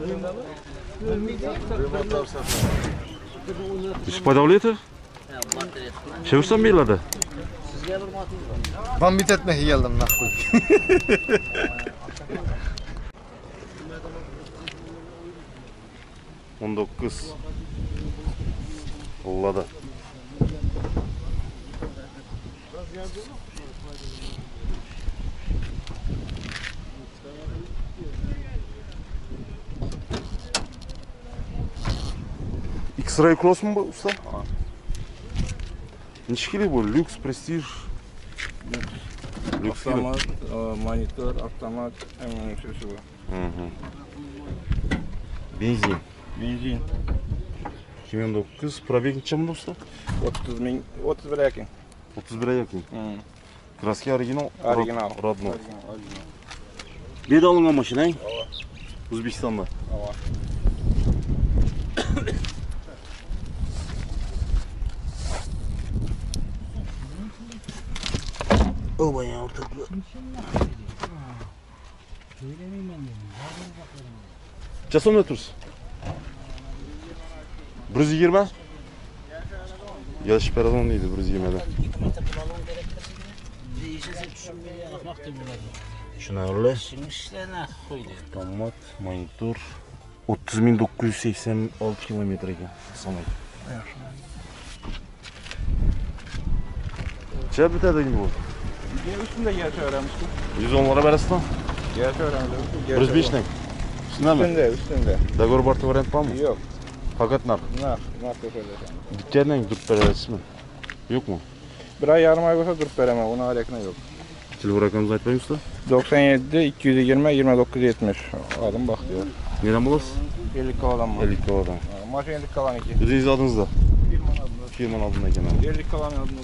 Исподавлите? Çevirsen mi yıladı? Ben bit etmeye geldim nakul. 19 Olladı. X-Ray Cross mu bu usta? Nişkili bu? Lüks, prestij. Lüks gibi. Avtomat, monitör, avtomat, hemen sesi var. Benzin. Benzin. 2009. Probeg neçe mi usta? 31 yakın. 31'e yakın. Kraski orijinal. Orijinal. Radno. Bedi alıngan maşina. O'zbekistonda. Ava. O bayağı ortaklı. Çasam ötürüz. 120. Yaş perazon neydi 120'de? Şuna öyle. Tomat, monitör. 30.986 kilometre ekan. Sanayım. Çe bitadi bu? Üstünde gerçi öğrenmiştim. 110'lara berasın. Gerçi öğrendim. 105 ne? Üstünde mi? Üstünde. Dagor bartı variant var mı? Yok. Fakat nar. Nar yok öyle. Dükkandan durup veririz mi? Yok mu? Bir ay yarım ay olsa durup veremem. Ona alakına yok. Telefon rakamınızı aytmayın usta. 97 220 29 70. Aldım bak diyor. Neden bulasın? 50 kalan mı? 50 kavadan. Maşın 50 kalan 2. Üzeriz adınızda. Firmanın adında. Firmanın adında genel. 50 kalan adında.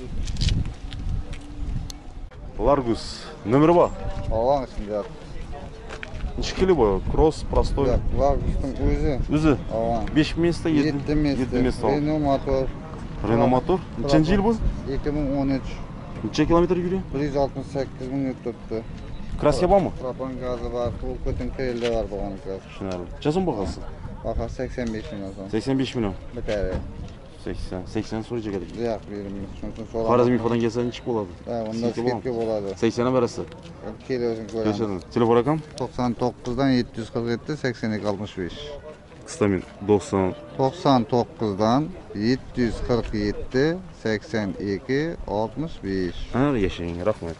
Largus. Nömrü var. Allah'ın ismi ya. Nişkili bu. Cross, prostoy. Largus'un özü. Üzü. Allah'ın. 5 место, 7 место. Renault motor. Renault motor. Nechanchi yil bu? 2013. Necha kilometr yurgan? 168 bin tuttu. Kraska bormi? Propan gazı var, bu kötün krelde var bu gaz. Tushunarli. Necha so'm bahasi? Baha 85 milyon son. 85 million. Bir tane. 80 so'raycha kerak. Ziyak verimiz. Çünkü sonra. Xorazm ifodan kelsa nechik bo'ladi? Onda sketki bo'ladi. 80 berasiz. Keliyorsun koyalım. Kelishadi. Telefon rakam? 99'dan 747, 82 65. Qisqamin 90 99'dan 747, 82 65. Ha, yashang, rahmat.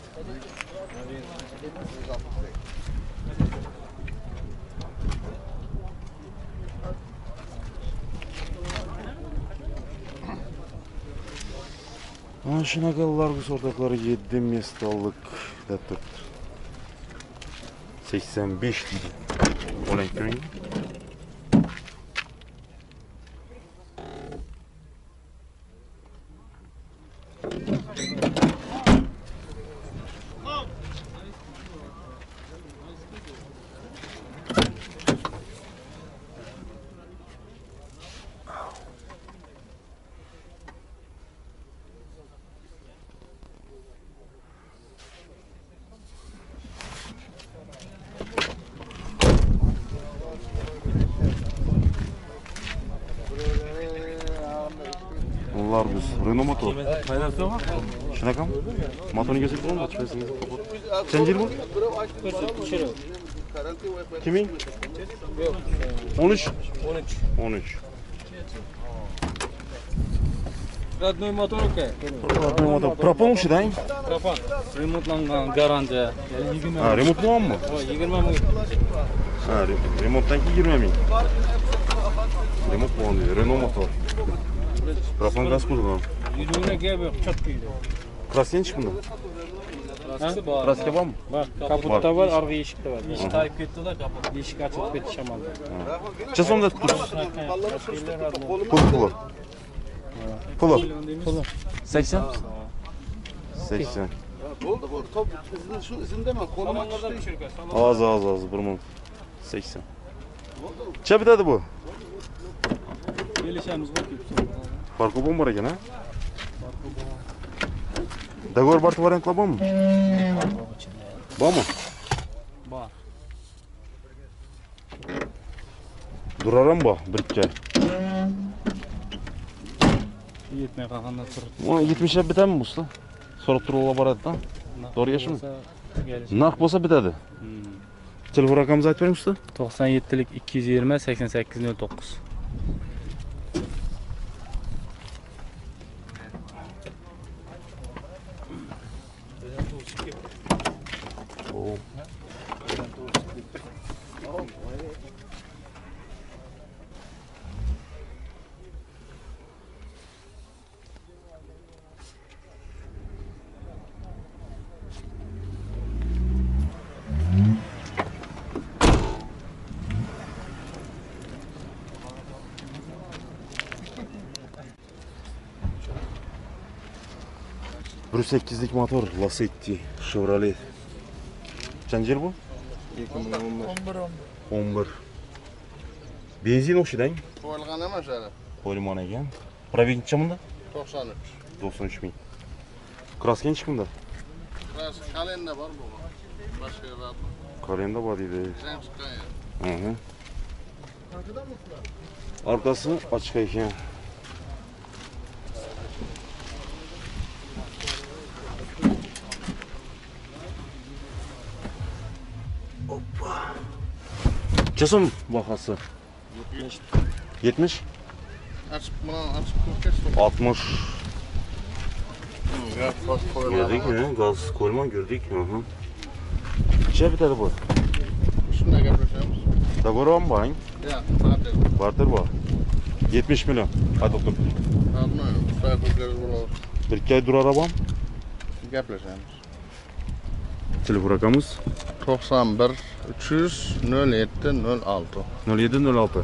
Ana shunaqa Largus o'rtoqlari 7 mestallik deb turibdi. 85 deydi. Olang ko'ring. Largus, Renault motor. Shunaqami? Motorni ko'rsatib qo'ying, ochib Nechanchi yil bu? 2000? 13? 13. Родной мотор aka. Rodnoy motor. Propan ushidang? Propan. Remontlangan garantiya. Ha, remontni olmi? 20 ming. Ha, remontdan keyin 20 ming. Remont bo'lgan deydi. Renault motor. Propan gaz qo'ygan. 100 mingga gap yo'q, chotqiydi. Kraska nechik bunda? Kraska bor. Kraska bormi? Bor. Kaputda bor, orqa eshikda bor. Eshik tayib ketdi-da, kaput. Eshik ochilib ketdi shamolda. Necha so'mda turibsiz? Puli. 80? 80. Oldu bu top şu izindeme koluma Az 1 ming. 80. Necha bitadi bu? Kelishamiz bor. Farqi bor ekan, ha? Dagor barti variantlar bormi? Bormi? Bor. Duraram bu, bir iki ay. Yetmey kalkanda turib. Onu 70'e biter mi usta? Sorup turup baradi da. Doğru yaşım mı? Narx bolsa bitadi. Telefon rakamınızı aytib bering usta. 97'lik 220 8809. Bir 8'lik motor, Lacetti, Chevrolet. Kaçıncı yıl bu? 11. Benzin o'xshaydi. Qo'yilgan emas hali. Qo'yilgan ekan. Probeg necha bunda? 93. 93 ming. Kraska necha bunda? Biraz kalenda var bu. Başka yerler. Kalenda bor deydi. Sen çıkan ya. Hı. Arkası açık ekan. Hoppa. Çesom bahası. 70. Açıp bunu açıp koyacağız. 60. Gaz Gördük mü? Gaz koyma gördük. Hı hı. Kaça bitadi bu? Şundan yapacağız. Da var mı bayın? Ya, hadi. Vardır bu. 70 milyon. Hadi otur. Almayın. Usta koyacağız bunu. Bir iki ay dur arabam. Yapacağız. Telefon rakamımız 91 300 07 06. 0706.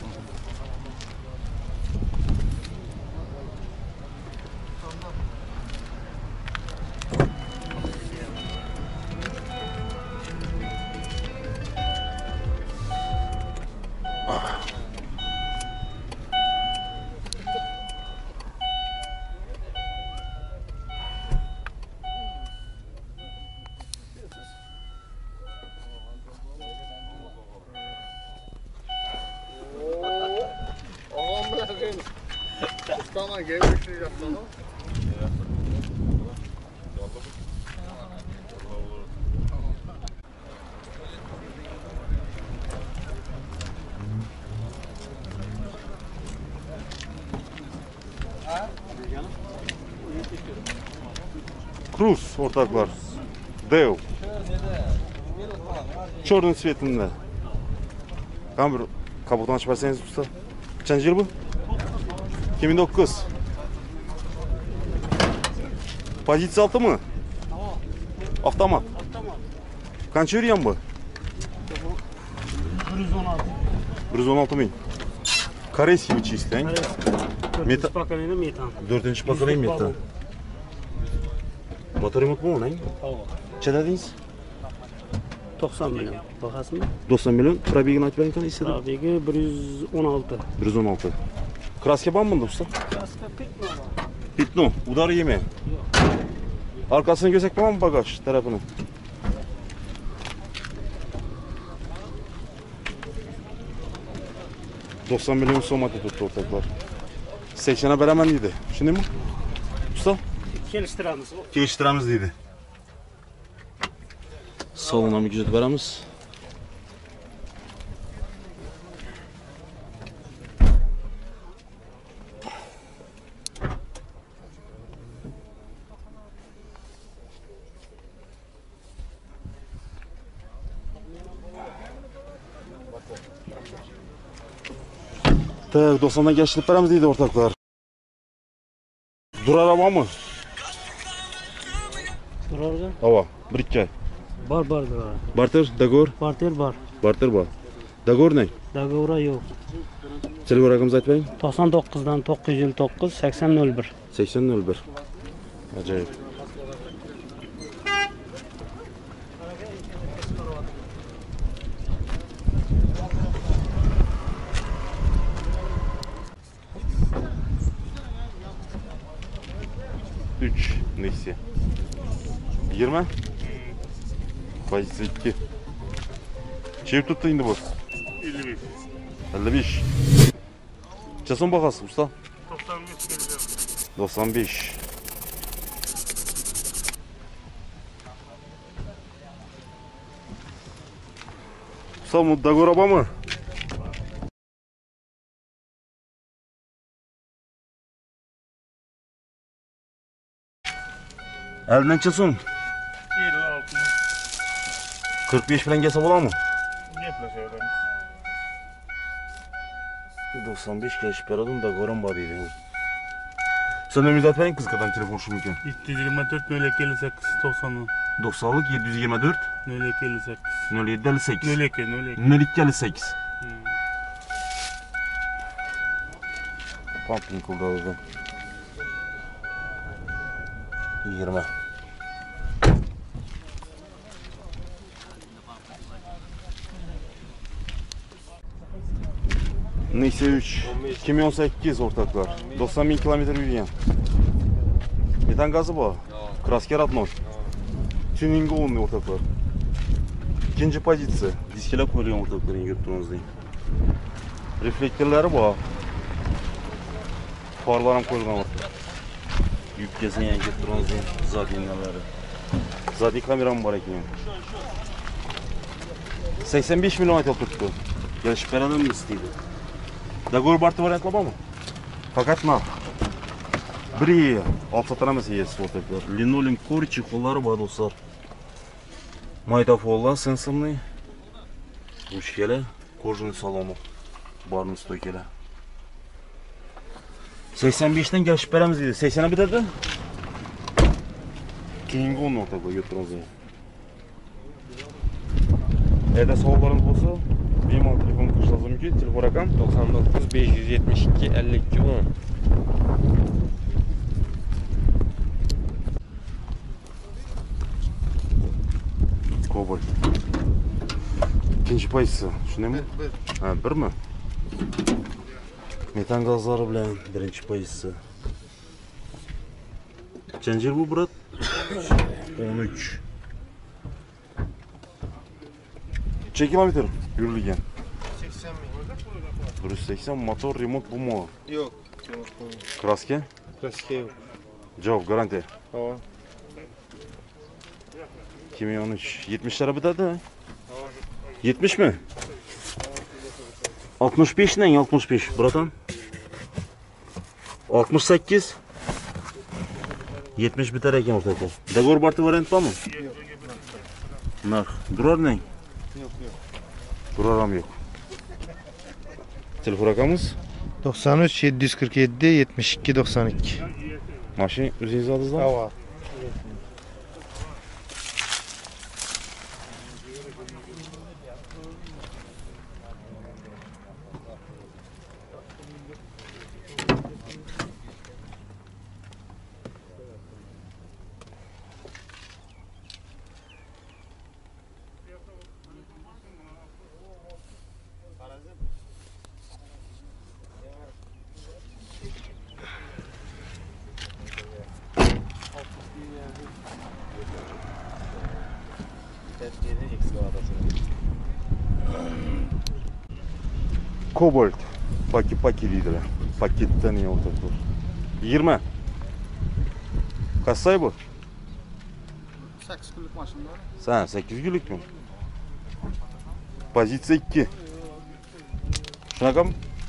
Ağam bırakın. Ustana gelmiş yaptın o. Cruz ortaklar. Dev. Черный цветinde. Kamera kaputunu açıp verseniz usta. Kaçıncı yıl bu? 2009. Pozitsiya 6 mı? Avtomat. Kaç yürüyen bu? 116 bin. Koreyski mi çizsen? Metan. Поколение метан. 4. bakalım metan. Motor yok mu onun? Kaç dediniz? 90 milyon. Bakasın mı? 90 milyon. Probegini açıp verin istedim. Tabii 116. 116. Kraska var mı bunda usta? Kraska pitno var. Pitno. Udar yeme. Arkasını gözek var mı bagaj tarafını? $90 milyon somati tuttu ortaklar. 80'e veremem dedi. Şimdi mi? Usta? Geliştiremiz. Geliştiremiz dedi. Salona mı güzel veremiz? Tak 90'dan geçilip veremiz dedi ortaklar. Dur araba mı? Durarga? Hava. Bir iki ay. Bar durar. Barter, Dagor. Parter bar. Barter var. Dagor ne? Dagora yok. Telefon rakamınızı aytmayın. 99'dan 959 8001. 8001. Acayip. Üç. Neyse. 20. Pozitsiya 2. Çevir tuttu indi bu. 55. 55. Çeson bakası usta? 95 95. Usta bu Dagoraba mı? Elden çeson. 56. 45 falan gelse bola mı? Gepleşelim. 95 gelip beradım da Goramba deydi. Sen ömür atmayın kız kadar telefon şununken. 724 058 90. 90'lık 724 058. 0758 02 0258. Pumping kullanıldı. 20. Neyse 3. 2018 ortaklar. 90.000 kilometre yürüyen. Metan gazı bu. Krasker atmaz. Tuning olmuyor ortaklar. İkinci pozisyon. Diskele koyuyorum ortakların yuttuğunuzda. Reflektörleri bu. Farlarım koyulan ortak. Yük kesin yani yuttuğunuzda zadinyaları. Zadi kameram var ekmeğim. 85 milyon ayet tuttu. Geliş beraber mi isteydi? Dagor Bartı variantla mı? Fakat ne? Biri alt satana meselesi ortaklar. Linoleum korçi kolları var dostlar. Maytafolla sensorный. Ушкеле, кожаный salonu. Barın stökele. 85'ten gelip beremiz dedi. 80'e bitirdi. Keyingi onun ortakla götürünüz. Evde soğuklarınız olsa benim al telefonu kışlasam ki telefon rakam 99 572 52 10. Kobalt. İkinci payısı. Şunu mu? Ha, bir mi? Metan gazları bilen birinci payısı. Kaçıncı bu Murat? 13. Kaç kilometre yürürlüğün? 80 bin. 180 motor remont bu mu? Yok. Kraske? Kraske yok. Cevap garanti. Tamam. 2013. 70'lere bitirdi mi? 70 mi? 65 ne? 65 bratan. 68. 70 biter eken ortada. Dagor Bartı variant var mı? Yok. Nar. Durar ne? Yok. Duraram yok. Telefon rakamımız? 93 747 72 92. Maşin üzerinize adınızda? Hava. Kobalt. Paki lideri. Paketten iyi ortaklar. 20. Kaç sayı bu? 8 kunluk maşın var. Sen 8 günlük mü? Pozitsiya 2. Şunaqa mı?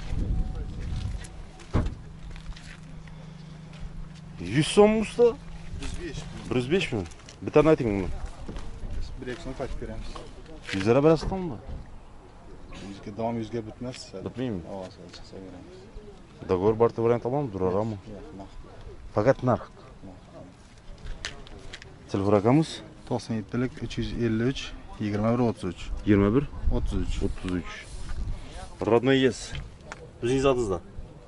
100 so'm mu usta? 105. 105 mi? Bir tane ayting bunu. Direksiyon kaç veremiz? 100 lira berasiz mı? Yüzge, devam yüzge bitmez. Bitmeymi? Hava çıksa veremiz. Dogovor barter variant alamı durar ama. Yok, nah. Fakat narx. Telefon rakamımız 97'lik 353 21 33 21 33. 33. Родной yes. O'zingiz adingizda.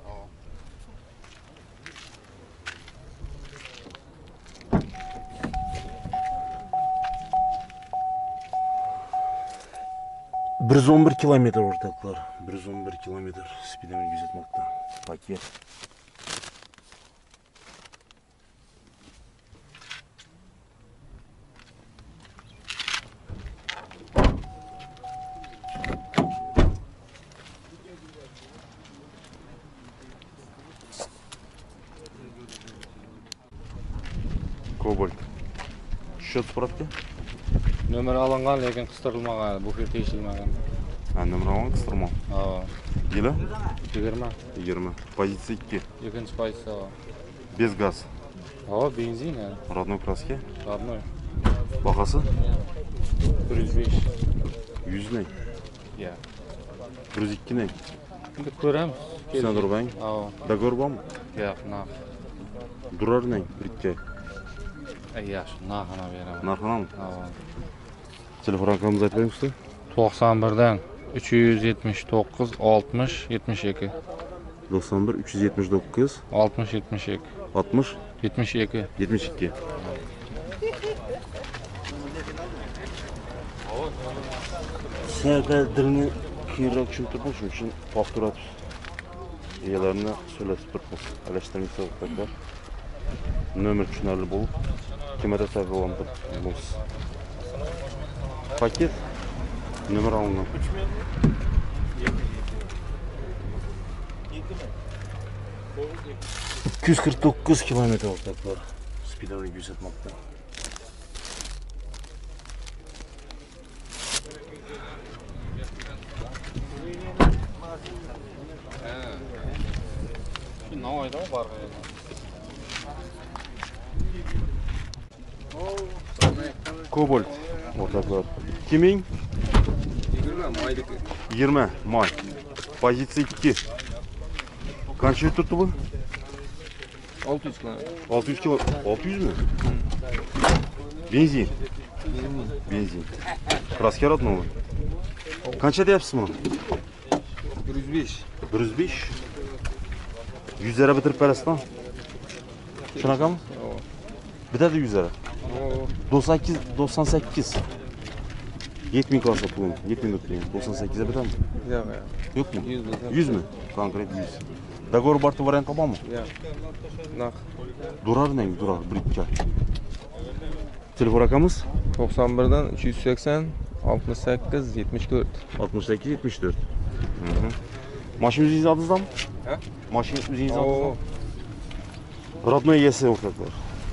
Bir 111 kilometre ortaklar. 111 kilometre speedometre gözetmekte. Paket. Kobalt. Счет справка? Nömer alıngan lekin kıstırılmagan, bu fil teşilmagan. Ha, nömer alan kıstırma. Aa, Yılı? 20. 20. Позиция 2. Ikinci payısı o. Без газ. Aa, benzin ya. Родной краски. Родной. Бағасы? 105. 100 ne? Ya. 102 ne? Şimdi ko'ramiz. Sen dur ben. Aa, Договор var mı? yo'q, naq. Durar ne? Birikçe. Yaxshi, naqini beraman. Narxına mı? Aa. Telefon rakamımızı aytmayın usta. 91'dan 379 60 72. 91 379 60 72. 60 72. 72. Sevgilerini kıyırak çünkü boşun için fakturat üyelerine söyletip durmaz. Eleştirmek sebepler. Nömer düşünerli bulup kime de tabi olan bulunuz. Paket nömer alınan. 249 kilometre ortaklar. Speedometer 100 etmekte. Navoiyda var Kobalt ortaklar. Kimin? 20 may. Позиция 2. Kaç tuttu bu? 600 km. 600 kilo. 600 mü? Benzin. Benzin. Krasker adını mı? Kaça deyapsın bunu? 105. 105. 100 lira bitirip verəsin lan. Şunaka mı? Bir de 100 lira. 98. 7000 kalsa pulun. 7000 tutayım. 98'e biter mi? Yok ya. Yok mu? 100 lira. 100 mü? Konkret 100. Договор bartı variant var mı? Yok. Naq. Durar ne? Durar. Bir telefon rakamımız? 91'dan 380 68 74. 68 74. Maşın yüzünüzü adınızda mı? He? Maşın yüzünüzü adınızda mı? Родной esi ortaklar.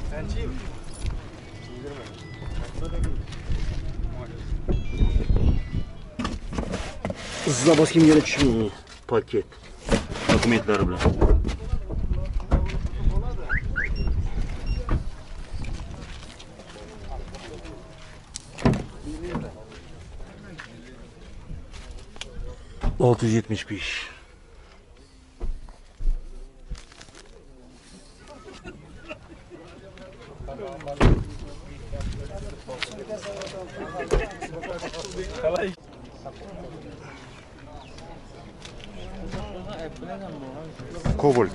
Hızla basayım yere düşmüyor. Paket. Dokumentler bile. $675. Kobalt.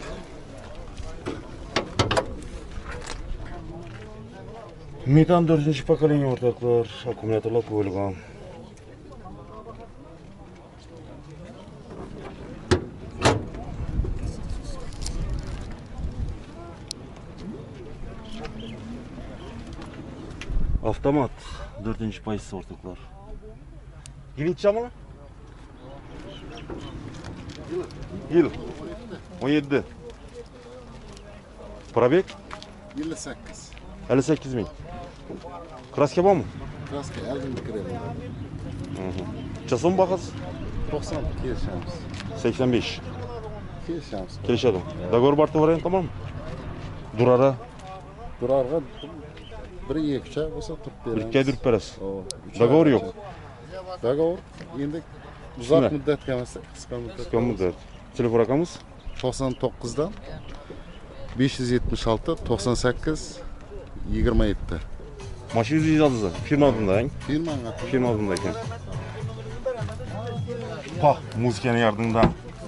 Metan 4. pokoleniya ortaklar, akkumulyatorlar qo'yilgan. Avtomat 4. payısı ortaklar. Yılınca mı? Yıl. 17. Pробег? 58. 58 bin. Kraska var mı? Kraska 50 bin kirelim. Çasın bakız? 90 kelişamiz. 85. Kelişamiz. Kelişedim. Договор bartı variant tamam mı? Durara. Durarga bir yekçe olsa turib beramiz. Birlikte durib berasiz. O, üç Dogovor ay yok. yekçe. Dogovor endi Shunday. uzoq muddatga emas, qisqa muddatga. Qisqa muddat. Telefon rakamımız? 99'dan 576 98 27. Maşın yüzünüzü adınızda. Firma adında yani. Firmanın atı. Firma adındayken. Pah, musikanın yardımında.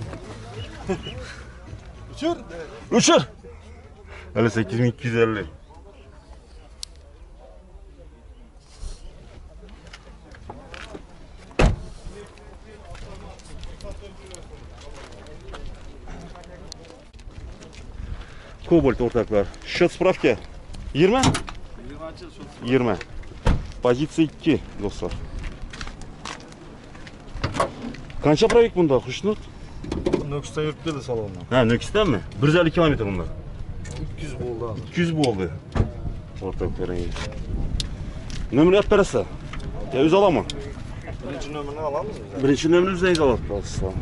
Uçur. Uçur. 58.250. Kobalt ortaklar. Счет справки 20? 20. Позиция 2 dostlar. Kança provek bunda Xushnud? Nöks'te yurtladı salondan. Ha, Nöks'ten mi? 150 kilometre bunlar. 200 oldu abi. 200 bu oldu. Ortakların. Nömrə yap berese. Ya öz alamam. Birinci nömrünü alamız mı? Birinci nömrəmiz neydi alalım? Aslan.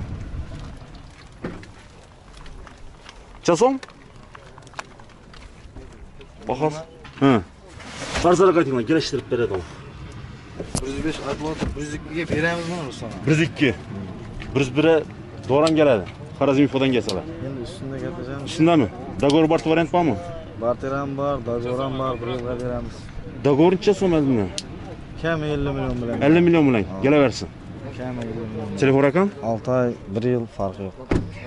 Çasom? Bakalım. Hı. Farzara qaytınlar, geliştirip beredi onu. 105 adlot 102'ye veremiz mi onu sana? 102. 101'e doğran geledi. Karazim infodan gelseler. Şimdi üstünde getireceğim. Üstünde mi? Dagor Bart variant var mı? Barteran var, Dagoran var, buraya veremiz. Dagor'un çasom eldin. Kem 50 milyon bilen. 50 milyon mu lan? Gele versin. Kem 50 milyon. Telefon rakam? 6 ay, 1 yıl farkı yok.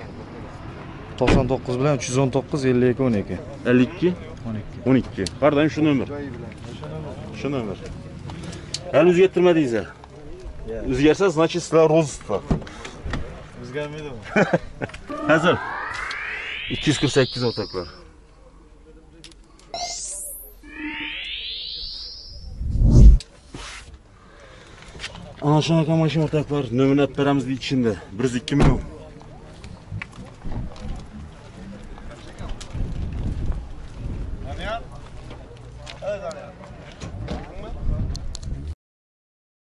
99 bilen 319 52 12. 52 12. 12. Kardeşim şu nömür. Şu nömür. El yüz getirmediyiz ya. Yüz gerse значит sizler rozda. Biz gelmedi mi? Hazır. 248 ortaklar. Anlaşılan maşin ortaklar nömrə hep beramızın içinde. 102 milyon.